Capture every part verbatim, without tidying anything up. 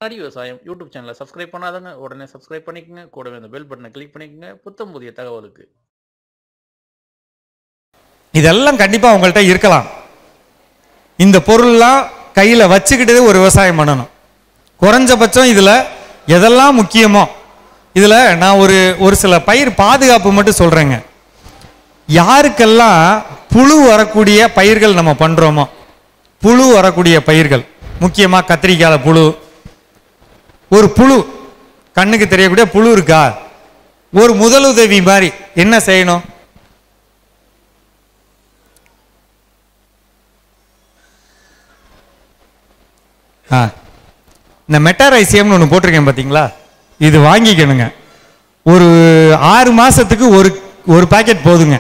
ஆடி விவசாயம் யூடியூப் சேனலை சப்ஸ்கிரைப் பண்ணாதங்க உடனே சப்ஸ்கிரைப் பண்ணிக்கங்க. கூடவே அந்த பெல் பட்டனை கிளிக் பண்ணிக்கங்க புத்தம் புதிய தகவலுக்கு. இதெல்லாம் கண்டிப்பா உங்கள்கிட்ட இருக்கலாம். இந்த பொருள்லாம் கையில வச்சுக்கிட்டு ஒரு விவசாயம் பண்ணணும். குறைஞ்சபட்சம் இதுல எதெல்லாம் முக்கியமோ இதுல நான் ஒரு ஒரு சில பயிர் பாதுகாப்பு மட்டும் சொல்றேங்க. யாருக்கெல்லாம் புழு வரக்கூடிய பயிர்கள் நம்ம பண்றோமோ, புழு வரக்கூடிய பயிர்கள் முக்கியமா கத்திரிக்கால புழு, ஒரு புழு கண்ணுக்கு தெரியக்கூடிய புழு இருக்கா, ஒரு முதலுதவி மாதிரி என்ன செய்யணும்? இந்த மெட்டாரைசியம்னு ஒன்று போட்டிருக்கேன் பார்த்தீங்களா, இது வாங்கிக்கணுங்க. ஒரு ஆறு மாசத்துக்கு ஒரு ஒரு பாக்கெட் போதுங்க.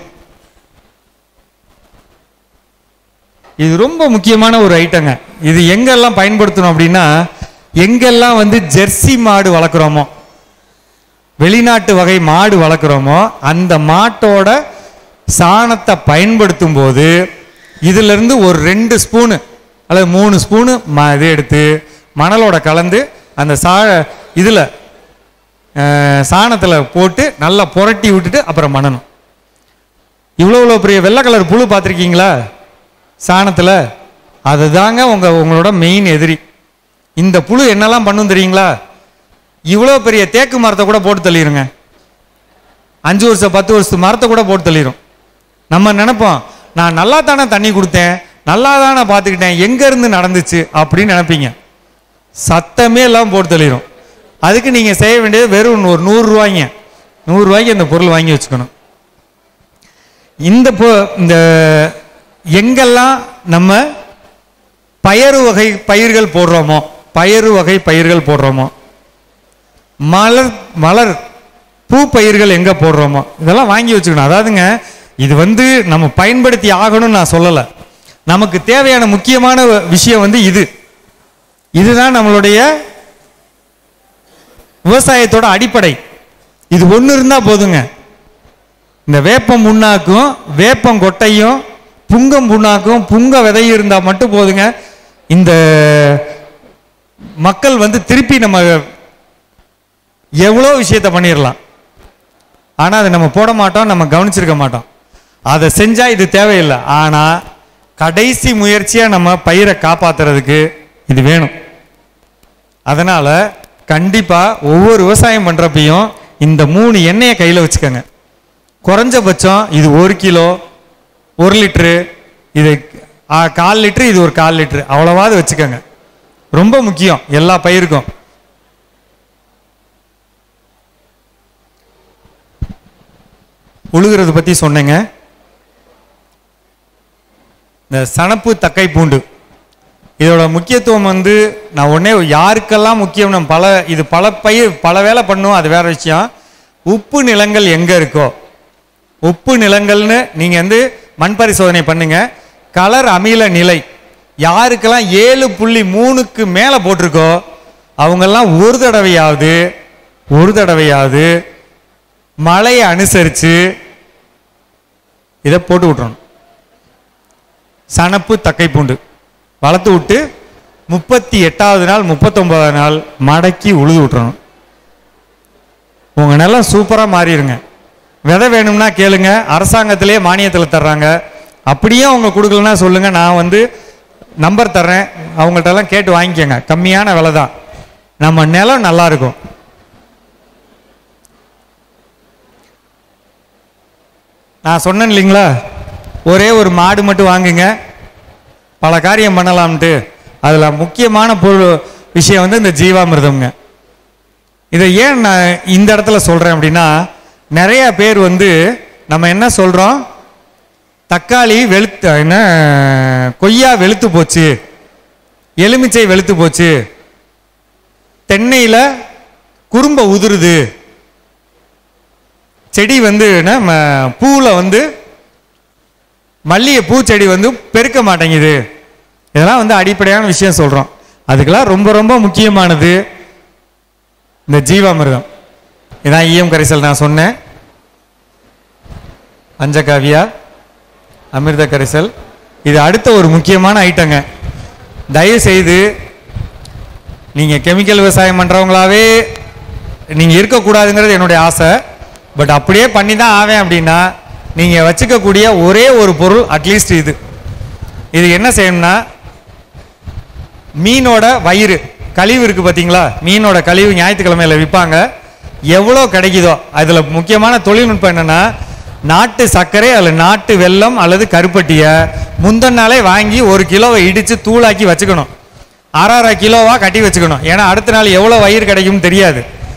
இது ரொம்ப முக்கியமான ஒரு ஐட்டங்க. இது எங்கெல்லாம் பயன்படுத்தணும் அப்படின்னா, எங்கெல்லாம் வந்து ஜெர்சி மாடு வளர்க்குறோமோ, வெளிநாட்டு வகை மாடு வளர்க்குறோமோ, அந்த மாட்டோட சாணத்தை பயன்படுத்தும் போது இதுல இருந்து ஒரு ரெண்டு ஸ்பூனு அல்லது மூணு ஸ்பூனு இது எடுத்து மணலோட கலந்து அந்த சா இதுல சாணத்துல போட்டு நல்லா புரட்டி விட்டுட்டு அப்புறம் மணணும். இவ்வளோ இவ்வளோ பெரிய வெள்ளை கலர் புழு பார்த்துருக்கீங்களா சாணத்துல? அதுதாங்க உங்க உங்களோட மெயின் எதிரி. இந்த புழு என்னெல்லாம் பண்ணும் தெரியுங்களா? இவ்வளோ பெரிய தேக்கு மரத்தை கூட போட்டு தள்ளிடுங்க. அஞ்சு வருஷம் பத்து வருஷத்து மரத்தை கூட போட்டு தள்ளிடும். நம்ம நினைப்போம், நான் நல்லா தானே தண்ணி கொடுத்தேன், நல்லா தானே பார்த்துக்கிட்டேன், எங்க இருந்து நடந்துச்சு அப்படின்னு நினைப்பீங்க. சத்தமே எல்லாம் போட்டு தள்ளிடும். அதுக்கு நீங்க செய்ய வேண்டியது வெறும் ஒரு நூறு ரூபாய்ங்க நூறு ரூபாய்க்கு இந்த பொருள் வாங்கி வச்சுக்கணும். இந்த இந்த எங்கெல்லாம் நம்ம பயறு வகை பயிர்கள் போடுறோமோ, பயறு வகை பயிர்கள் போடுறோமோ, மலர் மலர் பூ பயிர்கள் எங்க போடுறோமோ இதெல்லாம் வாங்கி வச்சுக்கணும். அதாவதுங்க, இது வந்து நம்ம பயன்படுத்தி ஆகணும்னு நான் சொல்லலை. நமக்கு தேவையான முக்கியமான விஷயம் வந்து இது. இதுதான் நம்மளுடைய விவசாயத்தோட அடிப்படை. இது ஒன்று இருந்தா போதுங்க. இந்த வேப்பம் புண்ணாக்கும் வேப்பம் கொட்டையும் புங்கம் புண்ணாக்கும் புங்க விதையும் இருந்தா மட்டும் போதுங்க. இந்த மக்கள் வந்து திருப்பி நம்ம எவ்வளோ விஷயத்த பண்ணிடலாம். ஆனா அதை நம்ம போட மாட்டோம், நம்ம கவனிச்சிருக்க மாட்டோம். அதை செஞ்சா இது தேவையில்லை. ஆனா கடைசி முயற்சியா நம்ம பயிரை காப்பாத்துறதுக்கு இது வேணும். அதனால கண்டிப்பா ஒவ்வொரு விவசாயம் பண்றப்பையும் இந்த மூணு எண்ணெயை கையில வச்சுக்கோங்க. குறைஞ்சபட்சம் இது ஒரு கிலோ, ஒரு லிட்டரு, இது கால் லிட்டரு, இது ஒரு கால் லிட்டரு, அவ்வளவாது வச்சுக்கோங்க. ரொம்ப முக்கியம் எல்லா பயிருக்கும். உழுகிறது பத்தி சொன்னேங்க. இந்த சணப்பு தக்கை பூண்டு இதோட முக்கியத்துவம் வந்து நான் உடனே யாருக்கெல்லாம் முக்கியம், நம்ம பல இது பல பயிர் பல வேலை பண்ணும், அது வேற விஷயம். உப்பு நிலங்கள் எங்க இருக்கோ, உப்பு நிலங்கள்னு நீங்க வந்து மண் பரிசோதனை பண்ணுங்க. கலர் அமில நிலை யாருக்கெல்லாம் ஏழு புள்ளி மூணுக்கு மேல போட்டிருக்கோ அவங்கெல்லாம் ஒரு தடவையாவது ஒரு தடவையாவது மழையை அனுசரிச்சு இதை போட்டு விட்டுறணும். சணப்பு தக்கை பூண்டு வளர்த்து விட்டு முப்பத்தி எட்டாவது நாள் முப்பத்தொன்பதாவது நாள் மடக்கி உழுது விட்டுறணும். உங்க நிலம் சூப்பரா மாறிடுங்க. விதை வேணும்னா கேளுங்க, அரசாங்கத்திலேயே மானியத்தில் தர்றாங்க. அப்படியே அவங்க கொடுக்கலன்னா சொல்லுங்க, நான் வந்து நம்பர் தர்றேன், அவங்கள்ட்ட எல்லாம் கேட்டு வாங்கிக்கோங்க. கம்மியான விலை தான், நம்ம நிலம் நல்லா இருக்கும். நான் சொன்னேன் இல்லைங்களா, ஒரே ஒரு மாடு மட்டும் வாங்குங்க, பல காரியம் பண்ணலாம்ட்டு. அதுல முக்கியமான பொருள் விஷயம் வந்து இந்த ஜீவாமிர்தம்ங்க. இதை ஏன் நான் இந்த இடத்துல சொல்றேன் அப்படின்னா, நிறைய பேர் வந்து நம்ம என்ன சொல்றோம், தக்காளி வெளுத்து என்ன கொய்யா வெளுத்து போச்சு, எலுமிச்சை வெளுத்து போச்சு, தென்னையில குறும்ப உதிருது, செடி வந்து பூல வந்து மல்லிகை பூச்செடி வந்து பெருக்க மாட்டேங்குது. இதெல்லாம் வந்து அடிப்படையான விஷயம் சொல்றோம். அதுக்கெல்லாம் ரொம்ப ரொம்ப முக்கியமானது இந்த ஜீவாமிர்தம். இதான் ஈயம் கரைசல் நான் சொன்னேன். பஞ்சகாவியா அமிர்த கரைசல் இது அடுத்த ஒரு முக்கியமான ஐட்டங்க. தயவு செய்து நீங்கள் கெமிக்கல் விவசாயம் பண்ணுறவங்களாவே நீங்கள் இருக்கக்கூடாதுங்கிறது என்னுடைய ஆசை. பட் அப்படியே பண்ணி தான் ஆவேன் அப்படின்னா நீங்கள் வச்சுக்கக்கூடிய ஒரே ஒரு பொருள் அட்லீஸ்ட் இது இது என்ன செய்யணும்னா, மீனோட வயிறு கழிவு இருக்குது பார்த்தீங்களா, மீனோட கழிவு ஞாயிற்றுக்கிழமையில் விற்பாங்க. எவ்வளோ கிடைக்குதோ அதில் முக்கியமான தொழில்நுட்பம் என்னென்னா, நாட்டு சர்க்கரை அல்லது நாட்டு வெல்லம் அல்லது கருப்பட்டியை முந்தின நாளே வாங்கி ஒரு கிலோவை இடித்து தூளாக்கி வச்சுக்கணும். அரை அரை கிலோவாக கட்டி வச்சுக்கணும். ஏன்னா அடுத்த நாள் எவ்வளோ வயிறு கிடைக்கும்னு தெரியாது.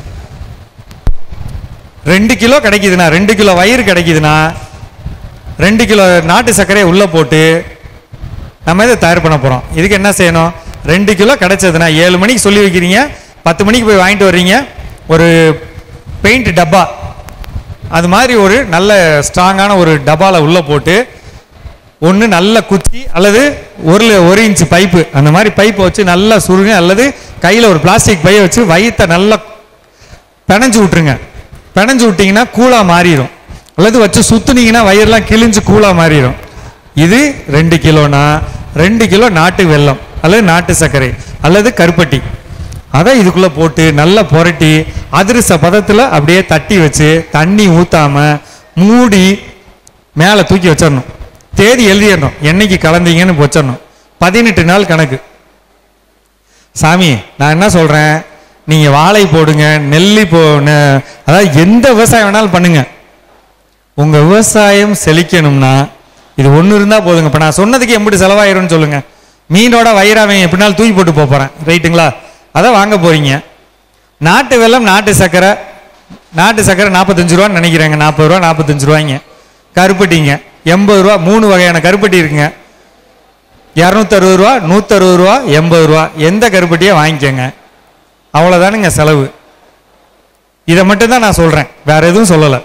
ரெண்டு கிலோ கிடைக்குதுன்னா ரெண்டு கிலோ வயிறு கிடைக்குதுன்னா ரெண்டு கிலோ நாட்டு சர்க்கரையை உள்ளே போட்டு நம்ம இதை தயார் பண்ண போகிறோம். இதுக்கு என்ன செய்யணும், ரெண்டு கிலோ கிடைச்சதுன்னா ஏழு மணிக்கு சொல்லி வைக்கிறீங்க, பத்து மணிக்கு போய் வாங்கிட்டு வர்றீங்க. ஒரு பெயிண்ட் டப்பா அது மாதிரி ஒரு நல்ல ஸ்ட்ராங்கான ஒரு டப்பாவில் உள்ளே போட்டு ஒன்று நல்ல குச்சி அல்லது ஒரு ஒரு இன்ச்சு பைப்பு அந்த மாதிரி பைப்பை வச்சு நல்லா சுருங்க, அல்லது கையில் ஒரு பிளாஸ்டிக் பையை வச்சு வயிற்றை நல்லா பிணைஞ்சு விட்டுருங்க. பிணைஞ்சு விட்டிங்கன்னா கூழாக மாறிடும். அல்லது வச்சு சுற்றுனீங்கன்னா வயிறுலாம் கிழிஞ்சு கூழாக மாறிடும். இது ரெண்டு கிலோனா ரெண்டு கிலோ நாட்டு வெல்லம் அல்லது நாட்டு சர்க்கரை அல்லது கருப்பட்டி அதை இதுக்குள்ளே போட்டு நல்லா புரட்டி அதிரச பதத்தில் அப்படியே தட்டி வச்சு தண்ணி ஊற்றாமல் மூடி மேலே தூக்கி வச்சிடணும். தேதி எழுதிடணும், என்னைக்கு கலந்தீங்கன்னு வச்சிடணும். பதினெட்டு நாள் கணக்கு. சாமி நான் என்ன சொல்கிறேன், நீங்கள் வாழை போடுங்க, நெல்லி போ, அதாவது எந்த விவசாயம் வேணாலும் பண்ணுங்க. உங்கள் விவசாயம் செழிக்கணும்னா இது ஒன்று இருந்தால் போதுங்க. இப்போ நான் சொன்னதுக்கு எப்படி செலவாயிரும்னு சொல்லுங்கள். மீனோட வயிறாவை எப்படினாலும் தூக்கி போட்டு போகிறேன், ரைட்டுங்களா? அதை வாங்க போகிறீங்க. நாட்டு வெல்லம் நாட்டு சர்க்கரை நாட்டு சர்க்கரை நாற்பத்தஞ்சு ரூபான்னு நினைக்கிறேங்க, நாற்பது ரூபா நாற்பத்தஞ்சு ரூபாய்ங்க. கருப்பட்டிங்க எண்பது ரூபா, மூணு வகையான கருப்பட்டி இருக்குங்க. இரநூத்தறுபது ரூபா, நூற்றறுபது ரூபா, எண்பது ரூபா, எந்த கருப்பட்டியை வாங்கிக்கோங்க. அவ்வளோதானுங்க செலவு. இதை மட்டும்தான் நான் சொல்கிறேன், வேற எதுவும் சொல்லலை.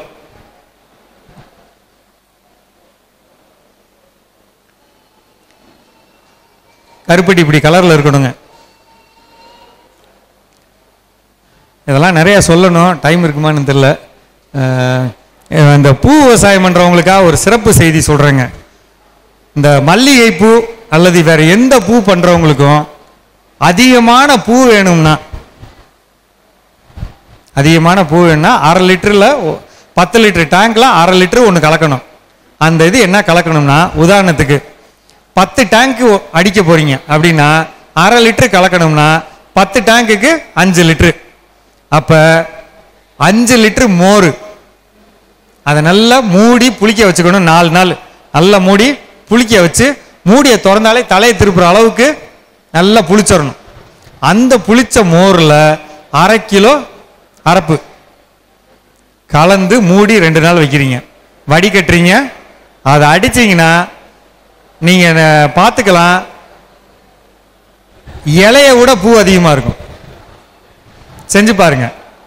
கருப்பட்டி இப்படி கலரில் இருக்கணுங்க. இதெல்லாம் நிறைய சொல்லணும், டைம் இருக்குமான்னு தெரியல. இந்த பூ விவசாயம் பண்ணுறவங்களுக்காக ஒரு சிறப்பு செய்தி சொல்கிறேங்க. இந்த மல்லிகை பூ அல்லது வேறு எந்த பூ பண்ணுறவங்களுக்கும் அதிகமான பூ வேணும்னா அதிகமான பூ வேணும்னா அரை லிட்டரில் பத்து லிட்டர் டேங்கில் அரை லிட்டரு ஒன்று கலக்கணும். அந்த இது என்ன கலக்கணும்னா, உதாரணத்துக்கு பத்து டேங்க்கு அடிக்க போகிறீங்க அப்படின்னா அரை லிட்டரு கலக்கணும்னா பத்து டேங்குக்கு அஞ்சு லிட்ரு. அப்போ அஞ்சு லிட்டரு மோர் அதை நல்லா மூடி புளிக்க வச்சுக்கணும். நாலு நாள் நல்லா மூடி புளிக்க வச்சு மூடியை திறந்தாலே தலையை திருப்புற அளவுக்கு நல்லா புளிச்சிடணும். அந்த புளிச்ச மோரில் அரை கிலோ அரப்பு கலந்து மூடி ரெண்டு நாள் வைக்கிறீங்க, வடிகட்டுறீங்க. அதை அடிச்சிங்கன்னா நீங்கள் பார்த்துக்கலாம், இலைய விட பூ அதிகமாக இருக்கும். செஞ்சு பாருங்க.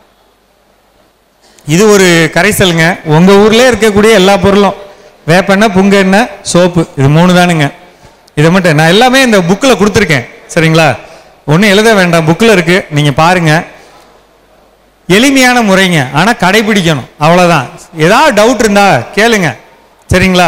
இது ஒரு கரைசலுங்க. உங்கள் ஊர்லேயே இருக்கக்கூடிய எல்லா பொருளும் வேப்பெண்ணெய், புங்க எண்ணெய், சோப்பு, இது மூணு தானுங்க. இதை மட்டும் நான் எல்லாமே இந்த புக்கில் கொடுத்துருக்கேன், சரிங்களா? ஒன்றும் எழுத வேண்டாம், புக்கில் இருக்குது, நீங்கள் பாருங்கள். எளிமையான முறைங்க, ஆனால் கடைபிடிக்கணும், அவ்வளோதான். ஏதாவது டவுட் இருந்தா கேளுங்க, சரிங்களா?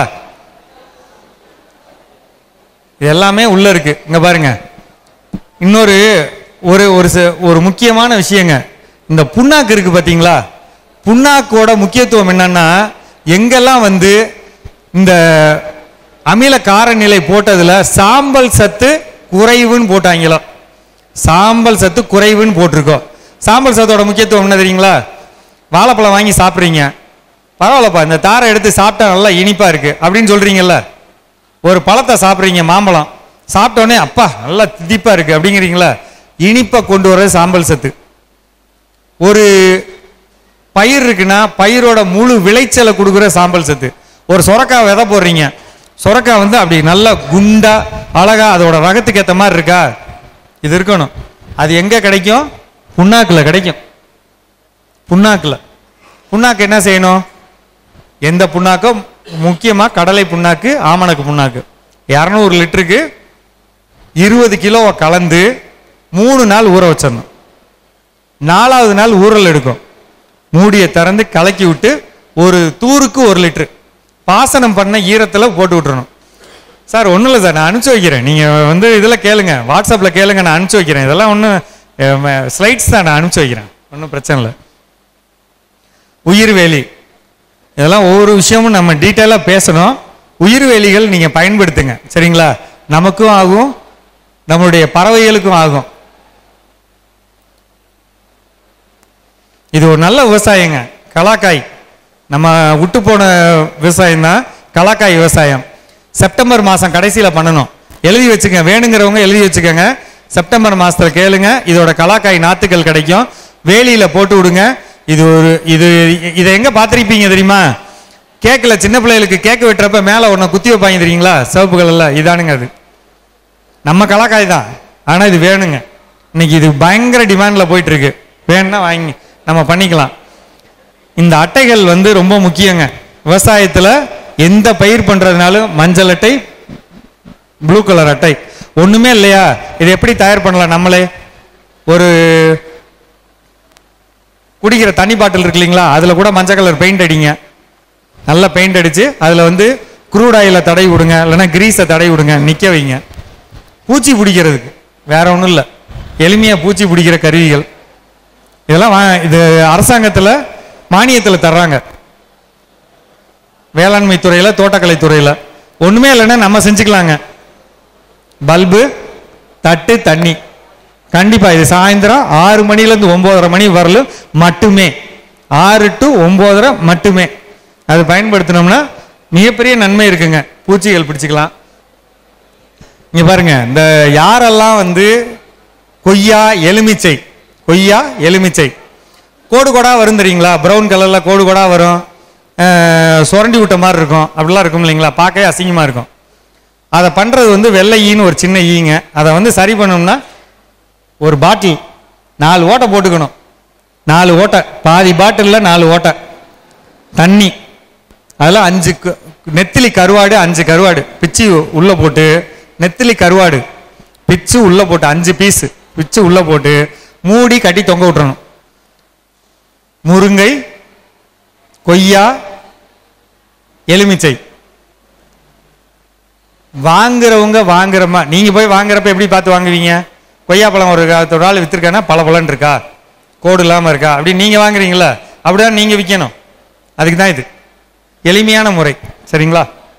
இது எல்லாமே உள்ள இருக்கு. இங்க பாருங்க, இன்னொரு ஒரு ஒரு முக்கியமான விஷயங்க. இந்த புண்ணாக்கு இருக்கு பார்த்தீங்களா, புண்ணாக்கோட முக்கியத்துவம் என்னன்னா, எங்கெல்லாம் வந்து இந்த அமில காரநிலை போட்டதுல சாம்பல் சத்து குறைவுன்னு போட்டாங்களோ, சாம்பல் சத்து குறைவுன்னு போட்டிருக்கோம். சாம்பல் சத்தோட முக்கியத்துவம் என்ன தெரியுங்களா? வாழைப்பழம் வாங்கி சாப்பிட்றீங்க, பரவாயில்லப்பா இந்த தாரை எடுத்து சாப்பிட்டா நல்லா இனிப்பா இருக்கு அப்படின்னு சொல்றீங்கல்ல. ஒரு பழத்தை சாப்பிட்றீங்க, மாம்பழம், சாப்பிட்டோடனே அப்பா நல்லா திதிப்பா இருக்கு அப்படிங்கிறீங்களா, இனிப்பை கொண்டு வர சாம்பல் சத்து. ஒரு பயிர் இருக்குன்னா பயிரோட முழு விளைச்சலை கொடுக்குற சாம்பல் சத்து. ஒரு சொரக்காய் விதை போடுறீங்க, சொரக்காய் வந்து அப்படி நல்லா குண்டா அழகா அதோட ரகத்துக்கு ஏற்ற மாதிரி இருக்கா, இது இருக்கணும். அது எங்க கிடைக்கும்? புண்ணாக்குல கிடைக்கும். புண்ணாக்குல புண்ணாக்கு என்ன செய்யணும்? எந்த புண்ணாக்கோ, முக்கியமா கடலை புண்ணாக்கு, ஆமணக்கு புண்ணாக்கு இரநூறு லிட்டருக்கு இருபது கிலோவை கலந்து மூணு நாள் ஊற வச்சிடணும். நாலாவது நாள் ஊறல் எடுக்கும். மூடியை திறந்து கலக்கி விட்டு ஒரு தூருக்கு ஒரு லிட்டரு பாசனம் பண்ண ஈரத்தில் போட்டு விட்டுறணும். சார் ஒன்றும் இல்லை சார், நான் அனுப்பிச்சி வைக்கிறேன், நீங்கள் வந்து இதில் கேளுங்க, வாட்ஸ்அப்பில் கேளுங்க, நான் அனுப்பிச்சி வைக்கிறேன். இதெல்லாம் ஒன்றும் ஸ்லைட்ஸ் தான் நான் அனுப்பிச்சு வைக்கிறேன், ஒன்றும் பிரச்சனை இல்லை. உயிர்வேலி இதெல்லாம் ஒவ்வொரு விஷயமும் நம்ம டீட்டெயிலாக பேசணும். உயிர்வேலிகள் நீங்கள் பயன்படுத்துங்க சரிங்களா, நமக்கும் ஆகும் நம்மளுடைய பறவைகளுக்கும் ஆகும். இது ஒரு நல்ல விவசாயங்க. கலாக்காய் நம்ம விட்டு போன விவசாயம் தான் கலாக்காய் விவசாயம். செப்டம்பர் மாதம் கடைசியில் பண்ணணும், எழுதி வச்சுக்க, வேணுங்கிறவங்க எழுதி வச்சுக்கோங்க. செப்டம்பர் மாதத்தில் கேளுங்க, இதோட கலாக்காய் நாற்றுகள் கிடைக்கும், வேலியில் போட்டு விடுங்க. இது ஒரு இது இதை எங்கே பார்த்துருப்பீங்க தெரியுமா, கேக்கில் சின்ன பிள்ளைகளுக்கு கேக்கு வெட்டுறப்ப மேலே ஒன்று குத்தி வைப்பாங்க தெரியுங்களா, சிவப்பு கலரில், இதானுங்க அது நம்ம கலாக்காய் தான். ஆனால் இது வேணுங்க, இன்னைக்கு இது பயங்கர டிமாண்டில் போயிட்டுருக்கு, வேணும்னா வாங்கி நம்ம பண்ணிக்கலாம். இந்த அட்டைகள் வந்து ரொம்ப முக்கியங்க விவசாயத்தில். எந்த பயிர் பண்ணுறதுனாலும் மஞ்சள் அட்டை, ப்ளூ கலர் அட்டை, ஒன்றுமே இல்லையா இது எப்படி தயார் பண்ணலாம். நம்மளே ஒரு குடிக்கிற தண்ணி பாட்டில் இருக்கு இல்லைங்களா, அதில் கூட மஞ்சள் கலர் பெயிண்ட் அடிங்க, நல்லா பெயிண்ட் அடித்து அதில் வந்து குரூட் ஆயிலை தடவி விடுங்க, இல்லைன்னா கிரீஸை தடவி விடுங்க, நிற்க வைங்க. பூச்சி பிடிக்கிறதுக்கு வேற ஒன்றும் இல்லை, எளிமையாக பூச்சி பிடிக்கிற கருவிகள் இதெல்லாம் வா இது அரசாங்கத்தில் மானியத்தில் தர்றாங்க, வேளாண்மை துறையில் தோட்டக்கலை துறையில். ஒன்றுமே இல்லைன்னா நம்ம செஞ்சுக்கலாங்க. பல்பு, தட்டு, தண்ணி, கண்டிப்பாக இது சாயந்தரம் ஆறு மணிலேருந்து ஒம்போதரை மணி வரலும் மட்டுமே, ஆறு டு ஒம்போதரை மட்டுமே அது பயன்படுத்தினோம்னா மிகப்பெரிய நன்மை இருக்குங்க, பூச்சிகள் பிடிச்சிக்கலாம். இங்கே பாருங்க, இந்த யாரெல்லாம் வந்து கொய்யா எலுமிச்சை, கொய்யா எலுமிச்சை கோடு கோடாக வரும் தெரியுங்களா, ப்ரௌன் கலரில் கோடு கோடாக வரும், சுரண்டி விட்ட மாதிரி இருக்கும், அப்படிலாம் இருக்கும் இல்லைங்களா, பார்க்கவே அசிங்கமாக இருக்கும். அதை பண்ணுறது வந்து வெள்ளை ஈன்னு ஒரு சின்ன ஈங்க. அதை வந்து சரி பண்ணோம்னா ஒரு பாட்டில் நாலு ஓட்டை போட்டுக்கணும், நாலு ஓட்டை, பாதி பாட்டிலில் நாலு ஓட்டை தண்ணி, அதில் அஞ்சு நெத்திலி கருவாடு, அஞ்சு கருவாடு பிச்சு உள்ளே போட்டு, நெத்திலி கருவாடு பிச்சு உள்ளே போட்டு, அஞ்சு பீஸு பிச்சு உள்ளே போட்டு மூடி கட்டி தொங்க விட்டுறணும். முருங்கை, கொய்யா, எலுமிச்சை. வாங்குறவங்க வாங்குறமா, நீங்க போய் வாங்குறப்ப எப்படி பார்த்து வாங்குவீங்க, கொய்யா பழம் ஒரு ஒரு ஆள் வித்துருக்கானா பல பழம் இருக்கா, கோடு இல்லாமல் இருக்கா, அப்படி நீங்க வாங்குறீங்களா, அப்படிதான் நீங்க விற்கணும். அதுக்கு தான் இது எளிமையான முறை சரிங்களா.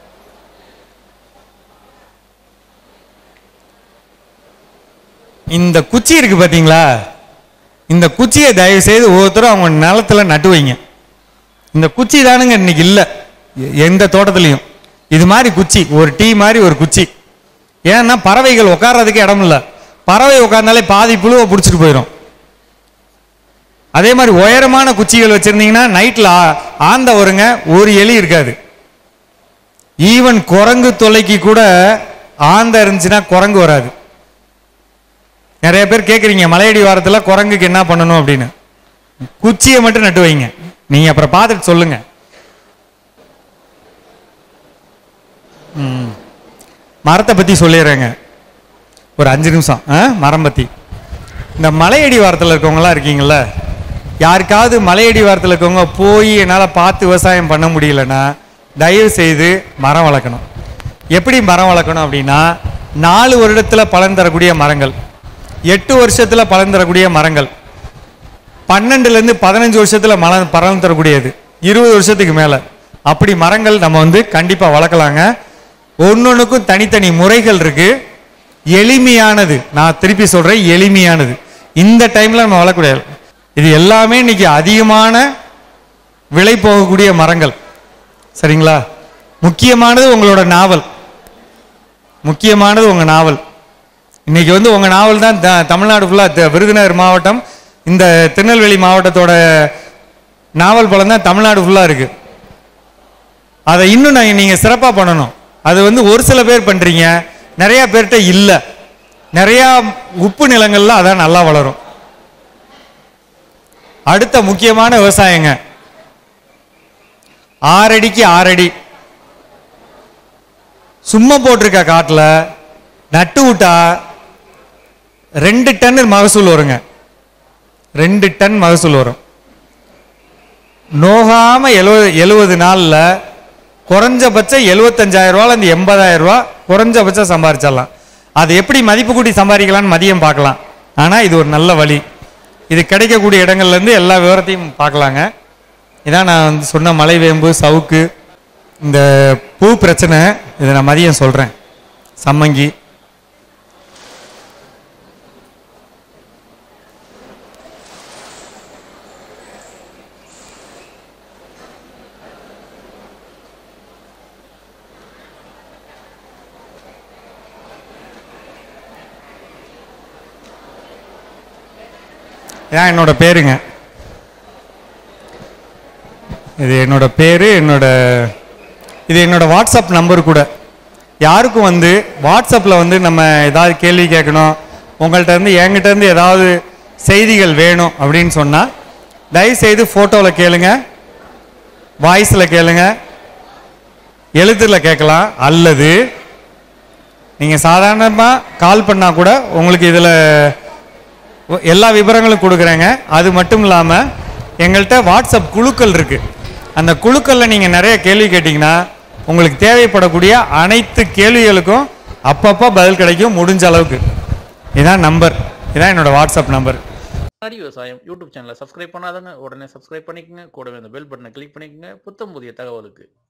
இந்த குச்சி இருக்கு பாத்தீங்களா, இந்த குச்சியை தயவு செய்து ஒவ்வொருத்தரும் அவங்க நிலத்துல நட்டு வைங்க. இந்த குச்சி தானுங்க இன்னைக்கு இல்லை எந்த தோட்டத்திலையும், இது மாதிரி குச்சி, ஒரு டீ மாதிரி ஒரு குச்சி. ஏன்னா பறவைகள் உட்கார்றதுக்கு இடம் இல்லை, பறவை உட்கார்ந்தாலே பாதி புழுவை பிடிச்சிட்டு போயிடும். அதே மாதிரி உயரமான குச்சிகள் வச்சிருந்தீங்கன்னா நைட்ல ஆந்த வருங்க, ஒரு எலி இருக்காது. ஈவன் குரங்கு தொலைக்கு கூட ஆந்த இருந்துச்சுன்னா குரங்கு வராது. நிறைய பேர் கேட்குறீங்க மலையடி வாரத்தில் குரங்குக்கு என்ன பண்ணணும் அப்படின்னு, குச்சியை மட்டும் நட்டு வைங்க, நீங்க அப்புறம் பார்த்துட்டு சொல்லுங்க. மரத்தை பத்தி சொல்லிடுறேங்க ஒரு அஞ்சு நிமிஷம். மரம் பத்தி, இந்த மலையடி வாரத்தில் இருக்கவங்களாம் இருக்கீங்களா, யாருக்காவது மலையடி வாரத்தில் இருக்கவங்க போய் என்னால் பார்த்து விவசாயம் பண்ண முடியலன்னா தயவு செய்து மரம் வளர்க்கணும். எப்படி மரம் வளர்க்கணும் அப்படின்னா, நாலு வருடத்தில் பலன் தரக்கூடிய மரங்கள், எட்டு வருஷத்தில் பலன் தரக்கூடிய மரங்கள், பன்னெண்டுலேருந்து பதினஞ்சு வருஷத்தில் மல பலன் தரக்கூடியது, இருபது வருஷத்துக்கு மேலே, அப்படி மரங்கள் நம்ம வந்து கண்டிப்பாக வளர்க்கலாங்க. ஒன்னொன்றுக்கும் தனித்தனி முறைகள் இருக்கு, எளிமையானது, நான் திருப்பி சொல்றேன் எளிமையானது, இந்த டைம்ல நம்ம வளர்க்கக்கூடாது. இது எல்லாமே இன்னைக்கு அதிகமான விலை போகக்கூடிய மரங்கள் சரிங்களா. முக்கியமானது உங்களோட நாவல், முக்கியமானது உங்க நாவல். இன்னைக்கு வந்து உங்க நாவல் தான் தமிழ்நாடு ஃபுல்லா, விருதுநகர் மாவட்டம், இந்த திருநெல்வேலி மாவட்டத்தோட நாவல் பழம் தான் தமிழ்நாடு ஃபுல்லா இருக்கு. அதை இன்னும் நீங்க சிறப்பா பண்ணணும். அது வந்து ஒரு சில பேர் பண்றீங்க, நிறைய பேர்கிட்ட இல்லை. நிறைய உப்பு நிலங்கள்ல அதான் நல்லா வளரும். அடுத்த முக்கியமான விவசாயங்க, ஆறடிக்கு ஆறடி சும்மா போட்டிருக்க காட்டுல நட்டு விட்டா ரெண்டு டன் மகசூல் வருங்க, ரெண்டு டன் மகசூல் வரும். நோகாம எழுபது எழுபது நாள்ல குறைஞ்சபட்சம் எழுபத்தஞ்சாயிரம் ரூபாய் இருந்து எண்பதாயிரம் ரூபாய் குறைஞ்சபட்சம் சம்பாதிச்சிடலாம். அது எப்படி மதிப்பு கூட்டி சம்பாதிக்கலாம்னு மதியம் பார்க்கலாம். ஆனால் இது ஒரு நல்ல வழி. இது கிடைக்கக்கூடிய இடங்கள்லேருந்து எல்லா விவரத்தையும் பார்க்கலாங்க. இதான் நான் வந்து சொன்ன மலைவேம்பு, சவுக்கு, இந்த பூ பிரச்சனை, இதை நான் மதியம் சொல்கிறேன். சம்மங்கி, இதான் என்னோட பேருங்க. இது என்னோட பேரு, என்னோட இது என்னோட வாட்ஸ்அப் நம்பர் கூட. யாருக்கும் வந்து வாட்ஸ்அப்பில் வந்து நம்ம ஏதாவது கேள்வி கேட்கணும், உங்கள்கிட்ட இருந்து என்கிட்ட இருந்து ஏதாவது செய்திகள் வேணும் அப்படின்னு சொன்னால் தயவுசெய்து ஃபோட்டோவில் கேளுங்க, வாய்ஸில் கேளுங்க, எழுத்தில் கேட்கலாம். அல்லது நீங்கள் சாதாரணமாக கால் பண்ணால் கூட உங்களுக்கு இதில் எல்லா விவரங்களும் கொடுக்குறேங்க. அது மட்டும் இல்லாமல் எங்கள்கிட்ட வாட்ஸ்அப் குழுக்கள் இருக்குது. அந்த குழுக்களில் நீங்கள் நிறைய கேள்வி கேட்டிங்கன்னா உங்களுக்கு தேவைப்படக்கூடிய அனைத்து கேள்விகளுக்கும் அப்பப்போ பதில் கிடைக்கும், முடிஞ்ச அளவுக்கு. இதான் நம்பர், இதான் என்னோட வாட்ஸ்அப் நம்பர். அடி விவசாயம் யூடியூப் சேனலை சப்ஸ்கிரைப் பண்ணாதவங்க உடனே சப்ஸ்கிரைப் பண்ணிக்கங்க. கூடவே அந்த பெல் பட்டனை கிளிக் பண்ணிக்கங்க புத்தம் புதிய தகவலுக்கு.